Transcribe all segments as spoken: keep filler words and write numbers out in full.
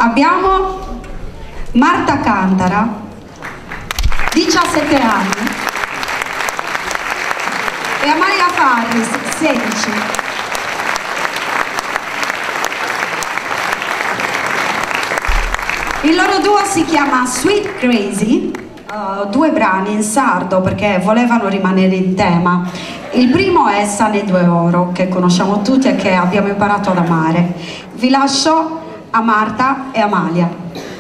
Abbiamo Marta Cantara, diciassette anni, e Amalia Farris, sedici. Il loro duo si chiama Sweet Crazy, uh, due brani in sardo perché volevano rimanere in tema. Il primo è Sane due Oro, che conosciamo tutti e che abbiamo imparato ad amare. Vi lascio a Marta e Amalia.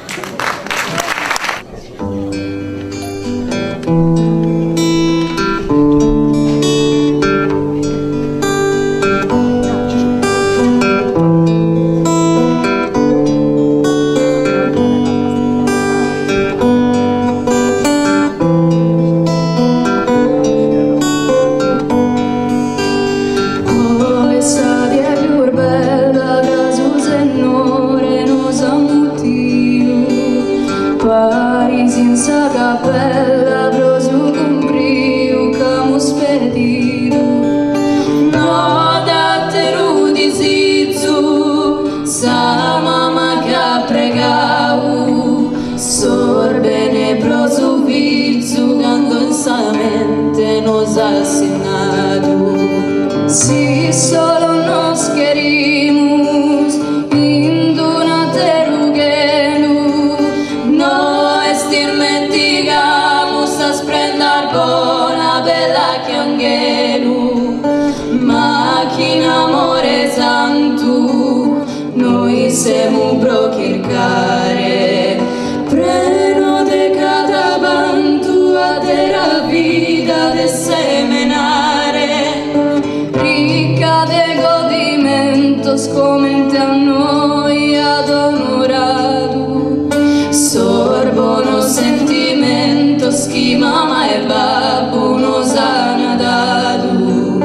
Senza cappella, prosu compriu camu spedidu. No da teru di sizzu, sa mama che pregau. Sorbene prosu vizzu, quando in sa mente nos assinadu. Si solo nos querimus, in una terugenu, no estirmentigamos a sprendar bona bella chianghenu, ma chi in amore santu noi semu procircare, preno de cada bantu adera vida de semenare, ricca de godimentos comente a noi ad onoradu, sorbono sentimentos chi mama e babbu nos han dadu.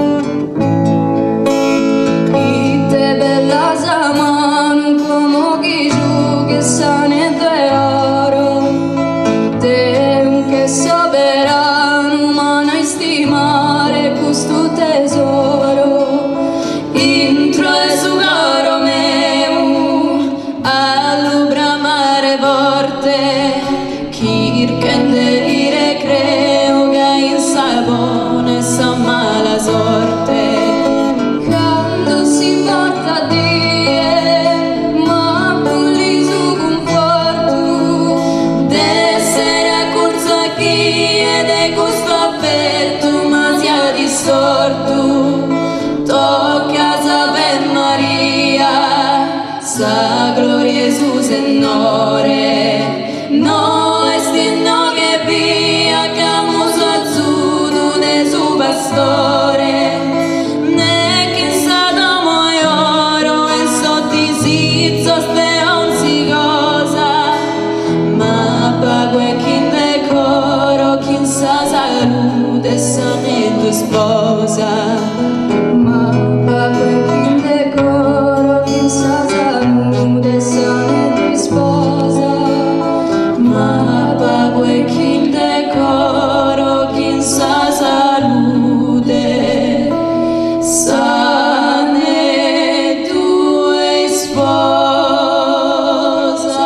Ite bella zamanu como giju che sane de oro, te un che soberano ma non stimare questo tesoro. Intro e sugaro meu all'ubramare vorte, Kirken delire creo che in sabone sa mala sorte. Quando si porta a dire, ma pulli su conforto, d'essere accorso a chi e de questo affetto ma sia distorto. Tocca Ave Maria, sa gloria Gesù Signore, no estinno che via camuso azzudo de su pastore, ne che sa domo e oro e sotti sizzo ste onzi cosa, ma pago e chi decoro chi sa salute sane tu sposa, ma pago e chi decoro chi sa salute sane tu sposa, ma pago e chi decoro chi sa salute sane tu sposa.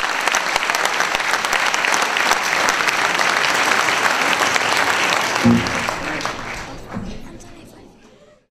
Thank you.